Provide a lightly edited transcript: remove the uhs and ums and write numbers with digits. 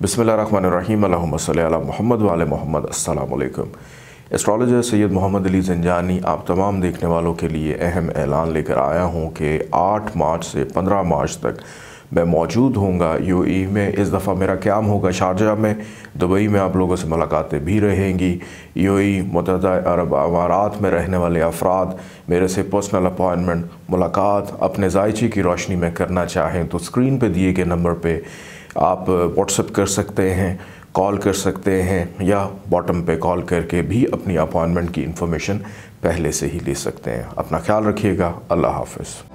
बिस्मिल्लाहिर्रहमानिर्रहीम अल्लाहुम्मा सल्ली अला मुहम्मद व आले मुहम्मद। अस्सलाम वालेकुम। एस्ट्रोलॉजर सैयद मोहम्मद अली ज़ंजानी आप तमाम देखने वालों के लिए अहम ऐलान लेकर आया हूँ कि 8 मार्च से 15 मार्च तक मैं मौजूद होऊंगा यूएई में। इस दफ़ा मेरा क़याम होगा शारजाह में। दुबई में आप लोगों से मुलाकातें भी रहेंगी। यूएई मुत्तहिदा अरब अमारात में रहने वाले अफराद मेरे से पर्सनल अपॉइंटमेंट मुलाकात अपने जायचे की रोशनी में करना चाहें तो स्क्रीन पे दिए गए नंबर पे आप व्हाट्सएप कर सकते हैं, कॉल कर सकते हैं या बॉटम पे कॉल करके भी अपनी अपॉइंटमेंट की इन्फॉर्मेशन पहले से ही ले सकते हैं। अपना ख्याल रखिएगा। अल्लाह हाफ़िज़।